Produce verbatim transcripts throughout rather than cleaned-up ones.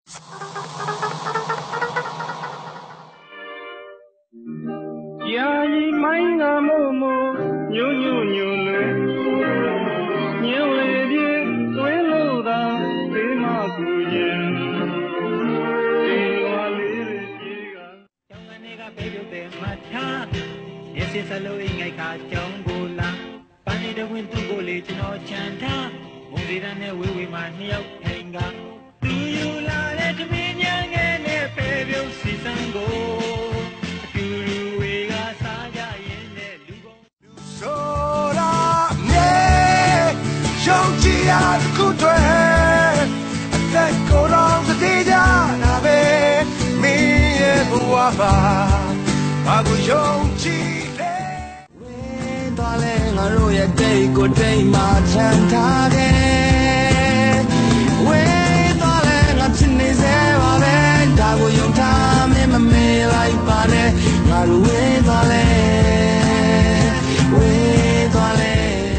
呀一买啊么么，扭扭扭嘞，扭嘞的为路当对马古言，对我嘞嘞几个。 ကျောင်းကနေကပေးပြုတ်တဲ့မထားရစစ်စလို့အိမ်ငိုက်ခါကျောင်းကိုလာပန်းနေတဲ့ဝင်သူ့ကိုလေကျွန်တော်ချန်ထားမုံစီတန်းနဲ့ဝေးဝေးမှနှစ်ယောက်ထိုင်ကသူယူလာတဲ့တမင်းညာငယ်နဲ့ပေးပြုတ်စီစံကိုအတူတူဝေကစားကြရင်နဲ့လူကုန်ဆိုတာမြေရှုံးကြရတဲ့ခုတွေအသက်ကိုယ်တော်စတဲ့ကြတာပဲမင်းရဲ့ဘဝပါဘာကိုယုံကြည်လဲဝင်းသွားလဲငါတို့ရဲ့တိတ်ကိုတိတ်မှချမ်းသာတယ်ဝင်းသွားလဲငါဖြစ်နေစေပါပဲဒါကိုယုံထားမင်းမမေ့လိုက်ပါနဲ့ငါတို့ဝင်းသွားလဲဝင်းသွားလဲ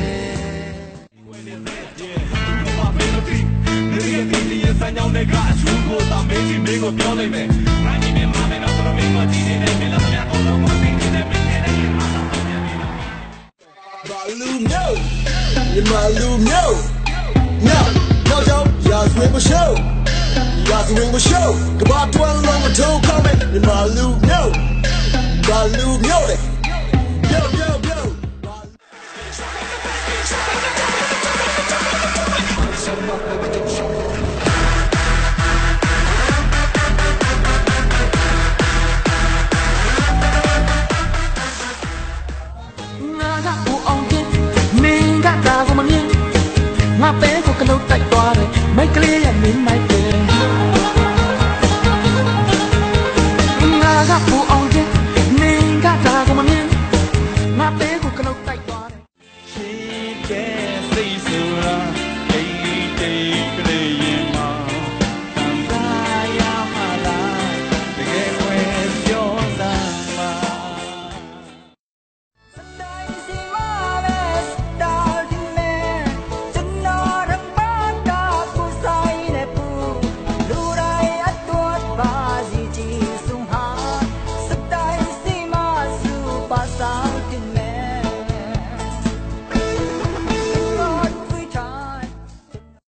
三角那个出国当媒体美国表妹妹，俺你们妈妈那时候美国弟弟的，没那么两个人我弟弟的，明天的你马上到家里。马路牛，你马路牛，牛牛牛，要是会不秀，要是会不秀，个把端让我头靠没，你马路牛，马路牛的，牛牛牛。ငါပဲကိုကလုတ်တိုက်သွားတယ်မိတ်ကလေးရဲ့မင်းမိုက်တယ်ငါကပူအောင်ချင်းမင်းကဒါကိုမမြင်ငါပဲကိုကလုတ်တိုက်သွားတယ်ရှိတဲ့စိတ်ဆို